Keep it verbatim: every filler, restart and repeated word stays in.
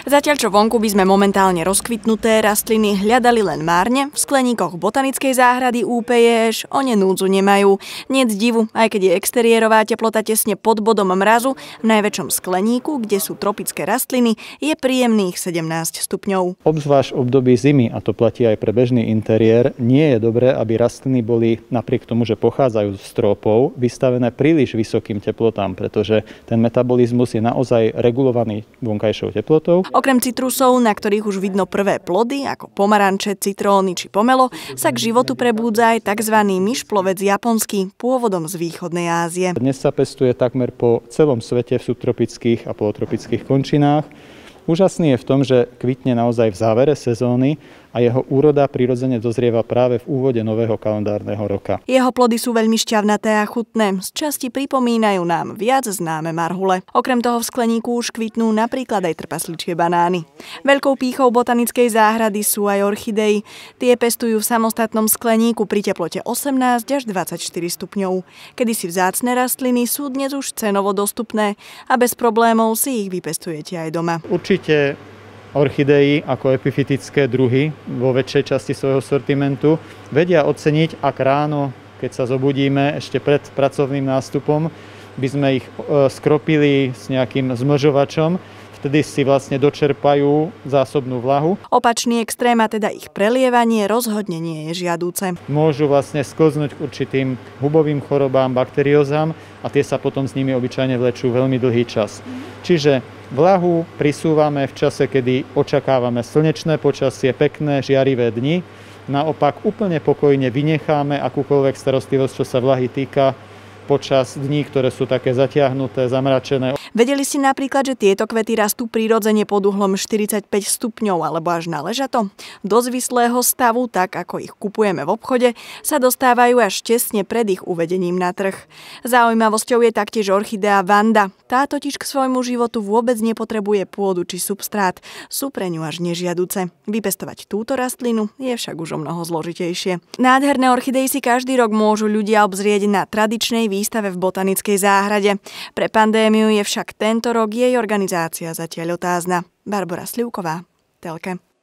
Zatiaľ čo vonku by sme momentálne rozkvitnuté rastliny hľadali len márne, v skleníkoch botanickej záhrady ú pé jé eš o ne núdzu nemajú. Niet divu, aj keď je exteriérová teplota tesne pod bodom mrazu, v najväčšom skleníku, kde sú tropické rastliny, je príjemných sedemnásť stupňov. Obzvlášť v období zimy, a to platí aj pre bežný interiér, nie je dobré, aby rastliny boli napriek tomu, že pochádzajú z stropov, vystavené príliš vysokým teplotám, pretože ten metabolizmus je naozaj regulovaný vonkajšou teplotou. Okrem citrusov, na ktorých už vidno prvé plody, ako pomaranče, citróny či pomelo, sa k životu prebúdza aj tzv. Myšplovec japonský, pôvodom z východnej Ázie. Dnes sa pestuje takmer po celom svete v subtropických a polotropických končinách. Úžasný je v tom, že kvitne naozaj v závere sezóny a jeho úroda prirodzene dozrieva práve v úvode nového kalendárneho roka. Jeho plody sú veľmi šťavnaté a chutné, z časti pripomínajú nám viac známe marhule. Okrem toho v skleníku už kvitnú napríklad aj trpasličie banány. Veľkou pýchou botanickej záhrady sú aj orchidei. Tie pestujú v samostatnom skleníku pri teplote osemnásť až dvadsaťštyri stupňov. Kedysi vzácne rastliny sú dnes už cenovo dostupné a bez problémov si ich vypestujete aj doma. Určite orchidei ako epifytické druhy vo väčšej časti svojho sortimentu vedia oceniť, ak ráno, keď sa zobudíme ešte pred pracovným nástupom, by sme ich skropili s nejakým zmlžovačom, vtedy si vlastne dočerpajú zásobnú vlahu. Opačný extrém, a teda ich prelievanie, rozhodne nie je žiadúce. Môžu vlastne sklznúť k určitým hubovým chorobám, bakteriózam a tie sa potom s nimi obyčajne vlečú veľmi dlhý čas. Čiže vlahu prisúvame v čase, kedy očakávame slnečné počasie, pekné, žiarivé dni. Naopak úplne pokojne vynecháme akúkoľvek starostlivosť, čo sa vlahy týka, počas dní, ktoré sú také zatiahnuté, zamračené. Vedeli si napríklad, že tieto kvety rastú prirodzene pod uhlom štyridsaťpäť stupňov alebo až na ležato? Do zvislého stavu, tak ako ich kupujeme v obchode, sa dostávajú až tesne pred ich uvedením na trh. Zaujímavosťou je taktiež orchidea Vanda. Tá totiž k svojmu životu vôbec nepotrebuje pôdu či substrát. Sú pre ňu až nežiaduce. Vypestovať túto rastlinu je však už o mnoho zložitejšie. Nádherné orchidei si každý rok môžu ľudia obzrieť na tradičnej výstave v botanickej záhrade. Pre pandémiu je však tento rok jej organizácia zatiaľ otázna. Barbora Slivková, Telke.